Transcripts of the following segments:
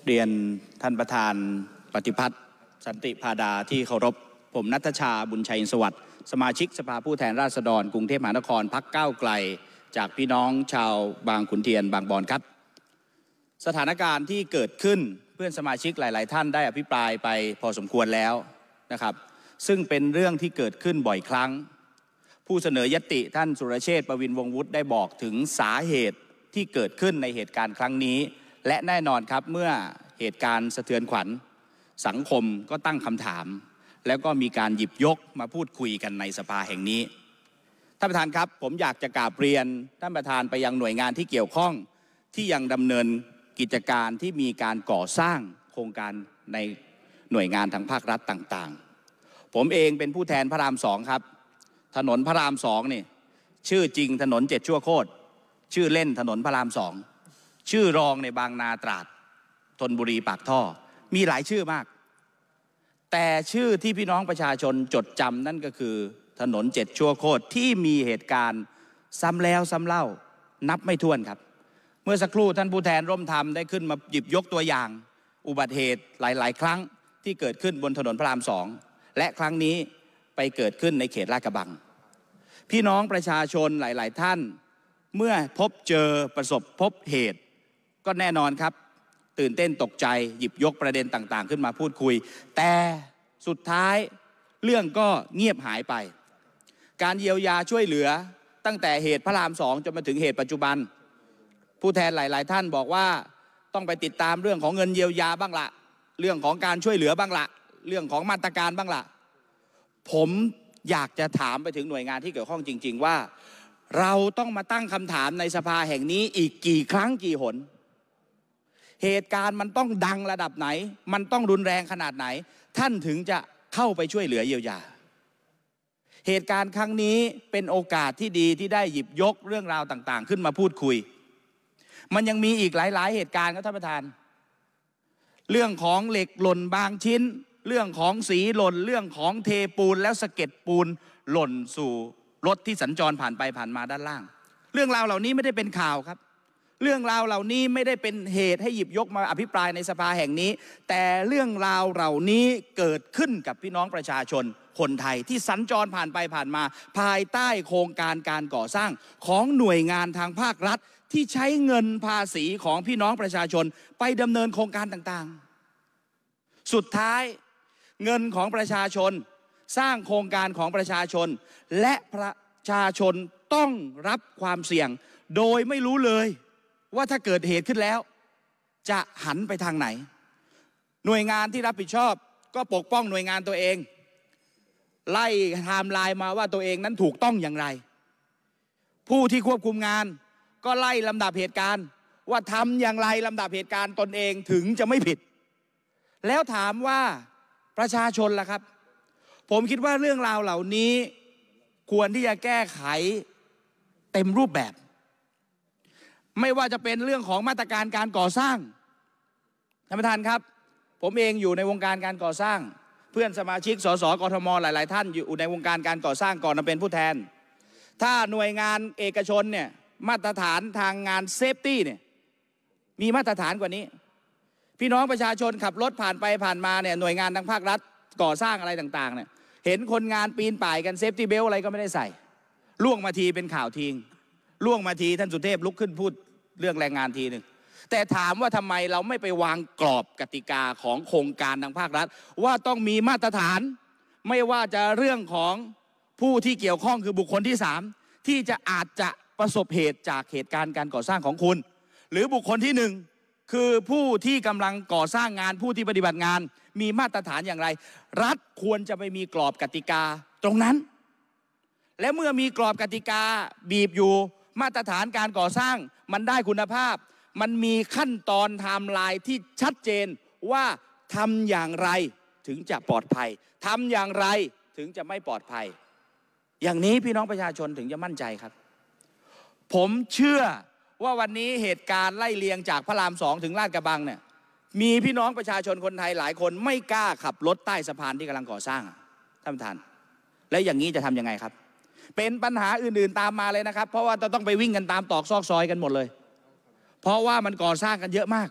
เรียนท่านประธานปฏิพัฒน์สันติพาดาที่เคารพผมณัฐชาบุญชัยสวัสดิ์สมาชิกสภาผู้แทนราษฎรกรุงเทพมหานครพรรคก้าวไกลจากพี่น้องชาวบางขุนเทียนบางบอนครับสถานการณ์ที่เกิดขึ้นเพื่อนสมาชิกหลายๆท่านได้อภิปรายไปพอสมควรแล้วนะครับซึ่งเป็นเรื่องที่เกิดขึ้นบ่อยครั้งผู้เสนอยติท่านสุรเชษฐ์ประวินวงศ์วุฒิได้บอกถึงสาเหตุที่เกิดขึ้นในเหตุการณ์ครั้งนี้และแน่นอนครับเมื่อเหตุการณ์สะเทือนขวัญสังคมก็ตั้งคำถามแล้วก็มีการหยิบยกมาพูดคุยกันในสภาแห่งนี้ท่านประธานครับผมอยากจะกราบเรียนท่านประธานไปยังหน่วยงานที่เกี่ยวข้องที่ยังดำเนินกิจการที่มีการก่อสร้างโครงการในหน่วยงานทางภาครัฐต่างๆผมเองเป็นผู้แทนพระราม2ครับถนนพระราม2นี่ชื่อจริงถนน7ชั่วโคตรชื่อเล่นถนนพระราม2ชื่อรองในบางนาตราดธนบุรีปากท่อมีหลายชื่อมากแต่ชื่อที่พี่น้องประชาชนจดจำนั่นก็คือถนน7ชั่วโคตรที่มีเหตุการณ์ซ้ำแล้วซ้ำเล่านับไม่ถ้วนครับเมื่อสักครู่ท่านผู้แทนร่วมธรรมได้ขึ้นมาหยิบยกตัวอย่างอุบัติเหตุหลายๆครั้งที่เกิดขึ้นบนถนนพระราม2และครั้งนี้ไปเกิดขึ้นในเขตลาดกระบังพี่น้องประชาชนหลายๆท่านเมื่อพบเจอประสบพบเหตุก็แน่นอนครับตื่นเต้นตกใจหยิบยกประเด็นต่างๆขึ้นมาพูดคุยแต่สุดท้ายเรื่องก็เงียบหายไปการเยียวยาช่วยเหลือตั้งแต่เหตุพระราม2จนมาถึงเหตุปัจจุบันผู้แทนหลายๆท่านบอกว่าต้องไปติดตามเรื่องของเงินเยียวยาบ้างละเรื่องของการช่วยเหลือบ้างละเรื่องของมาตรการบ้างละผมอยากจะถามไปถึงหน่วยงานที่เกี่ยวข้องจริงๆว่าเราต้องมาตั้งคำถามในสภาแห่งนี้อีกกี่ครั้งกี่หนเหตุการณ์มันต้องดังระดับไหนมันต้องรุนแรงขนาดไหนท่านถึงจะเข้าไปช่วยเหลือเยียวยาเหตุการณ์ครั้งนี้เป็นโอกาสที่ดีที่ได้หยิบยกเรื่องราวต่างๆขึ้นมาพูดคุยมันยังมีอีกหลายๆเหตุการณ์ครับท่านประธานเรื่องของเหล็กหล่นบางชิ้นเรื่องของสีหล่นเรื่องของเทปูนแล้วสะเก็ดปูนหล่นสู่รถที่สัญจรผ่านไปผ่านมาด้านล่างเรื่องราวเหล่านี้ไม่ได้เป็นข่าวครับเรื่องราวเหล่านี้ไม่ได้เป็นเหตุให้หยิบยกมาอภิปรายในสภาแห่งนี้แต่เรื่องราวเหล่านี้เกิดขึ้นกับพี่น้องประชาชนคนไทยที่สัญจรผ่านไปผ่านมาภายใต้โครงการการก่อสร้างของหน่วยงานทางภาครัฐที่ใช้เงินภาษีของพี่น้องประชาชนไปดำเนินโครงการต่างๆสุดท้ายเงินของประชาชนสร้างโครงการของประชาชนและประชาชนต้องรับความเสี่ยงโดยไม่รู้เลยว่าถ้าเกิดเหตุขึ้นแล้วจะหันไปทางไหนหน่วยงานที่รับผิดชอบก็ปกป้องหน่วยงานตัวเองไล่ไทม์ไลน์มาว่าตัวเองนั้นถูกต้องอย่างไรผู้ที่ควบคุมงานก็ไล่ลำดับเหตุการณ์ว่าทำอย่างไรลำดับเหตุการณ์ตนเองถึงจะไม่ผิดแล้วถามว่าประชาชนล่ะครับผมคิดว่าเรื่องราวเหล่านี้ควรที่จะแก้ไขเต็มรูปแบบไม่ว่าจะเป็นเรื่องของมาตรการการก่อสร้างท่านประธานครับผมเองอยู่ในวงการการก่อสร้างเพื่อนสมาชิกสสกทมหลายๆท่านอยู่ในวงการการก่อสร้างก่อนมาเป็นผู้แทนถ้าหน่วยงานเอกชนเนี่ยมาตรฐานทางงานเซฟตี้เนี่ยมีมาตรฐานกว่านี้พี่น้องประชาชนขับรถผ่านไปผ่านมาเนี่ยหน่วยงานทางภาครัฐก่อสร้างอะไรต่างๆเนี่ยเห็นคนงานปีนป่ายกันเซฟตี้เบลอะไรก็ไม่ได้ใส่ล่วงมาทีเป็นข่าวทิ้งล่วงมาทีท่านสุเทพลุกขึ้นพูดเรื่องแรงงานทีหนึ่งแต่ถามว่าทำไมเราไม่ไปวางกรอบกติกาของโครงการทางภาครัฐว่าต้องมีมาตรฐานไม่ว่าจะเรื่องของผู้ที่เกี่ยวข้องคือบุคคลที่3ที่จะอาจจะประสบเหตุจากเหตุการณ์การก่อสร้างของคุณหรือบุคคลที่1คือผู้ที่กำลังก่อสร้างงานผู้ที่ปฏิบัติงานมีมาตรฐานอย่างไรรัฐควรจะไปมีกรอบกติกาตรงนั้นและเมื่อมีกรอบกติกาบีบอยู่มาตรฐานการก่อสร้างมันได้คุณภาพมันมีขั้นตอนไทม์ไลน์ที่ชัดเจนว่าทำอย่างไรถึงจะปลอดภัยทำอย่างไรถึงจะไม่ปลอดภัยอย่างนี้พี่น้องประชาชนถึงจะมั่นใจครับผมเชื่อว่าวันนี้เหตุการณ์ไล่เลียงจากพระราม2ถึงลาดกระบังเนี่ยมีพี่น้องประชาชนคนไทยหลายคนไม่กล้าขับรถใต้สะพานที่กำลังก่อสร้างท่านประธานและอย่างนี้จะทำยังไงครับเป็นปัญหาอื่นๆตามมาเลยนะครับเพราะว่าต้องไปวิ่งกันตามตอกซอกซอยกันหมดเลยเพราะว่ามันก่อสร้างกันเยอะมาก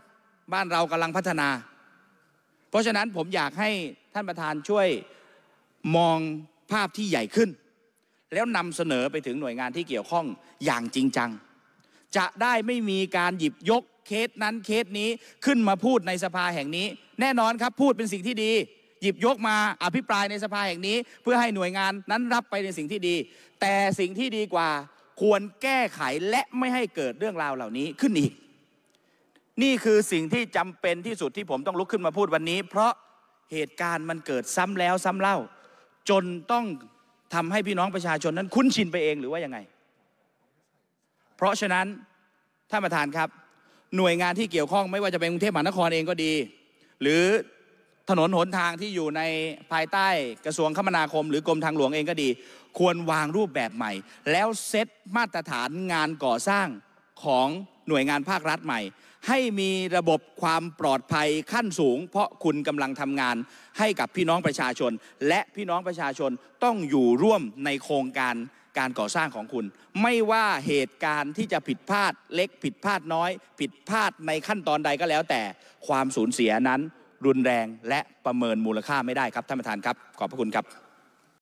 บ้านเรากำลังพัฒนา เพราะฉะนั้นผมอยากให้ท่านประธานช่วยมองภาพที่ใหญ่ขึ้นแล้วนำเสนอไปถึงหน่วยงานที่เกี่ยวข้องอย่างจริงจังจะได้ไม่มีการหยิบยกเคสนั้นเคสนี้ขึ้นมาพูดในสภาแห่งนี้แน่นอนครับพูดเป็นสิ่งที่ดีหยิบยกมาอภิปรายในสภาแห่งนี้เพื่อให้หน่วยงานนั้นรับไปในสิ่งที่ดีแต่สิ่งที่ดีกว่าควรแก้ไขและไม่ให้เกิดเรื่องราวเหล่านี้ขึ้นอีกนี่คือสิ่งที่จำเป็นที่สุดที่ผมต้องลุกขึ้นมาพูดวันนี้เพราะเหตุการณ์มันเกิดซ้ำแล้วซ้ำเล่าจนต้องทำให้พี่น้องประชาชนนั้นคุ้นชินไปเองหรือว่ายังไงเพราะฉะนั้นท่านประธานครับหน่วยงานที่เกี่ยวข้องไม่ว่าจะเป็นกรุงเทพมหานครเองก็ดีหรือถนนหนทางที่อยู่ในภายใต้กระทรวงคมนาคมหรือกรมทางหลวงเองก็ดีควรวางรูปแบบใหม่แล้วเซตมาตรฐานงานก่อสร้างของหน่วยงานภาครัฐใหม่ให้มีระบบความปลอดภัยขั้นสูงเพราะคุณกำลังทำงานให้กับพี่น้องประชาชนและพี่น้องประชาชนต้องอยู่ร่วมในโครงการก่อสร้างของคุณไม่ว่าเหตุการณ์ที่จะผิดพลาดเล็กผิดพลาดน้อยผิดพลาดในขั้นตอนใดก็แล้วแต่ความสูญเสียนั้นรุนแรงและประเมินมูลค่าไม่ได้ครับท่านประธานครับขอบพระคุณครับ